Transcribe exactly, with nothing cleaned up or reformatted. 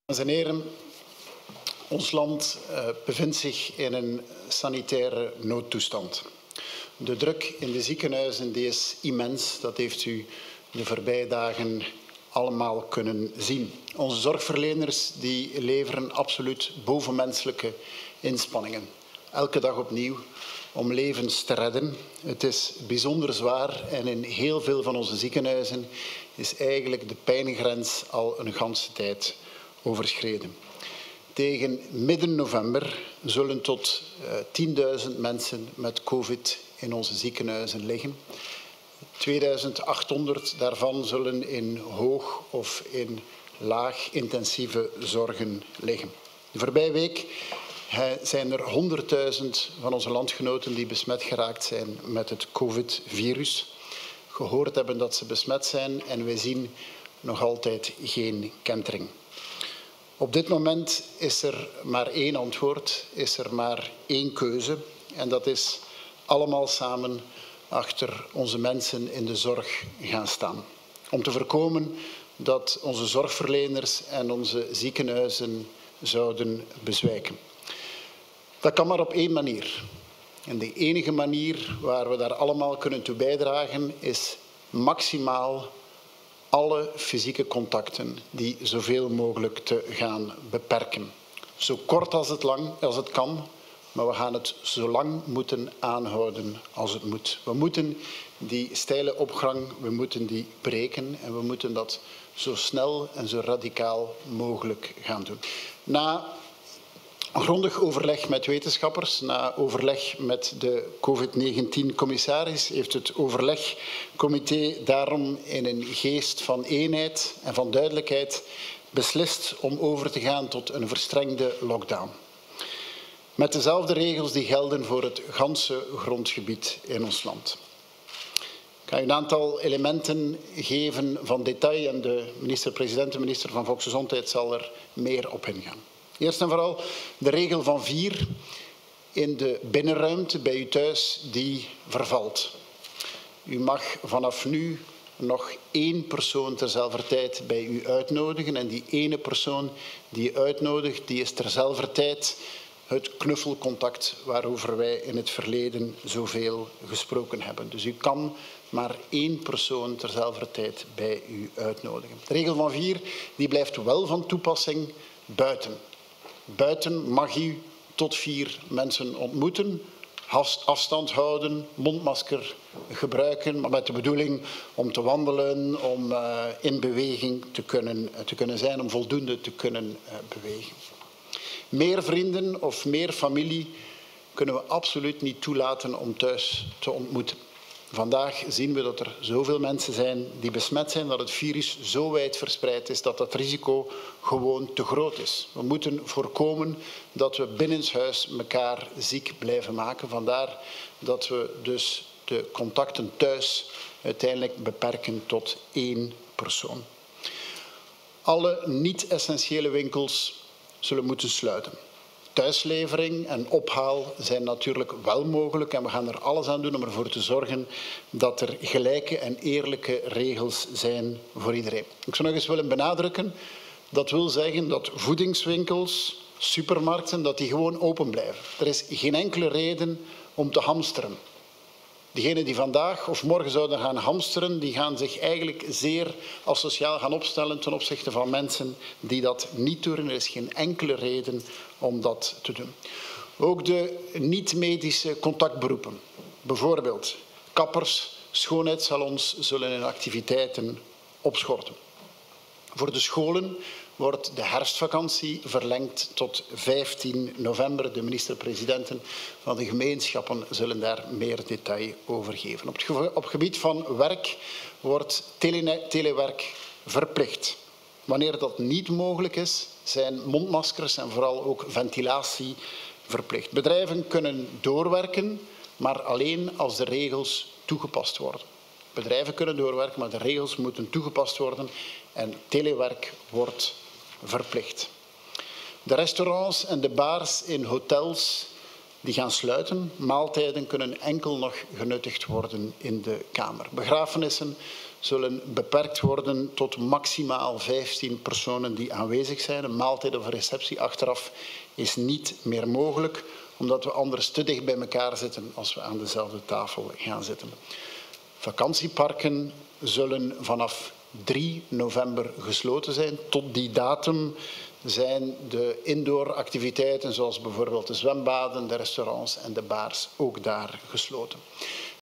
Dames en heren, ons land uh, bevindt zich in een sanitaire noodtoestand. De druk in de ziekenhuizen die is immens, dat heeft u de voorbije dagen allemaal kunnen zien. Onze zorgverleners die leveren absoluut bovenmenselijke inspanningen. Elke dag opnieuw om levens te redden. Het is bijzonder zwaar en in heel veel van onze ziekenhuizen is eigenlijk de pijngrens al een ganse tijd overschreden. Tegen midden november zullen tot uh, tienduizend mensen met COVID in onze ziekenhuizen liggen. tweeduizend achthonderd daarvan zullen in hoog of in laag intensieve zorgen liggen. De voorbije week zijn er honderdduizend van onze landgenoten die besmet geraakt zijn met het COVID-virus. Gehoord hebben dat ze besmet zijn en wij zien nog altijd geen kentering. Op dit moment is er maar één antwoord, is er maar één keuze en dat is allemaal samen achter onze mensen in de zorg gaan staan. Om te voorkomen dat onze zorgverleners en onze ziekenhuizen zouden bezwijken. Dat kan maar op één manier. En de enige manier waar we daar allemaal kunnen toe bijdragen is maximaal alle fysieke contacten die zoveel mogelijk te gaan beperken. Zo kort als het, lang, als het kan, maar we gaan het zo lang moeten aanhouden als het moet. We moeten die steile opgang, we moeten die breken en we moeten dat zo snel en zo radicaal mogelijk gaan doen. Na grondig overleg met wetenschappers, na overleg met de COVID negentien commissaris, heeft het overlegcomité daarom in een geest van eenheid en van duidelijkheid beslist om over te gaan tot een verstrengde lockdown. Met dezelfde regels die gelden voor het ganse grondgebied in ons land. Ik ga u een aantal elementen geven van detail en de minister-president, de minister van Volksgezondheid, zal er meer op ingaan. Eerst en vooral de regel van vier in de binnenruimte bij u thuis die vervalt. U mag vanaf nu nog één persoon terzelfde tijd bij u uitnodigen en die ene persoon die u uitnodigt, die is terzelfde tijd het knuffelcontact waarover wij in het verleden zoveel gesproken hebben. Dus u kan maar één persoon terzelfde tijd bij u uitnodigen. De regel van vier die blijft wel van toepassing buiten. Buiten mag u tot vier mensen ontmoeten, afstand houden, mondmasker gebruiken, maar met de bedoeling om te wandelen, om uh, in beweging te kunnen, te kunnen zijn, om voldoende te kunnen uh, bewegen. Meer vrienden of meer familie kunnen we absoluut niet toelaten om thuis te ontmoeten. Vandaag zien we dat er zoveel mensen zijn die besmet zijn, dat het virus zo wijd verspreid is dat dat risico gewoon te groot is. We moeten voorkomen dat we binnenshuis elkaar ziek blijven maken. Vandaar dat we dus de contacten thuis uiteindelijk beperken tot één persoon. Alle niet-essentiële winkels zullen moeten sluiten. Thuislevering en ophaal zijn natuurlijk wel mogelijk en we gaan er alles aan doen om ervoor te zorgen dat er gelijke en eerlijke regels zijn voor iedereen. Ik zou nog eens willen benadrukken, dat wil zeggen dat voedingswinkels, supermarkten, dat die gewoon open blijven. Er is geen enkele reden om te hamsteren. Diegenen die vandaag of morgen zouden gaan hamsteren, die gaan zich eigenlijk zeer asociaal gaan opstellen ten opzichte van mensen die dat niet doen. Er is geen enkele reden om dat te doen. Ook de niet-medische contactberoepen, bijvoorbeeld kappers, schoonheidssalons, zullen hun activiteiten opschorten. Voor de scholen wordt de herfstvakantie verlengd tot vijftien november. De minister-presidenten van de gemeenschappen zullen daar meer detail over geven. Op het, op het gebied van werk wordt tele telewerk verplicht. Wanneer dat niet mogelijk is, zijn mondmaskers en vooral ook ventilatie verplicht. Bedrijven kunnen doorwerken, maar alleen als de regels toegepast worden. Bedrijven kunnen doorwerken, maar de regels moeten toegepast worden en telewerk wordt verplicht. De restaurants en de bars in hotels die gaan sluiten. Maaltijden kunnen enkel nog genuttigd worden in de kamer. Begrafenissen zullen beperkt worden tot maximaal vijftien personen die aanwezig zijn. Een maaltijd of een receptie achteraf is niet meer mogelijk, omdat we anders te dicht bij elkaar zitten als we aan dezelfde tafel gaan zitten. Vakantieparken zullen vanaf drie november gesloten zijn. Tot die datum zijn de indooractiviteiten, zoals bijvoorbeeld de zwembaden, de restaurants en de bars, ook daar gesloten.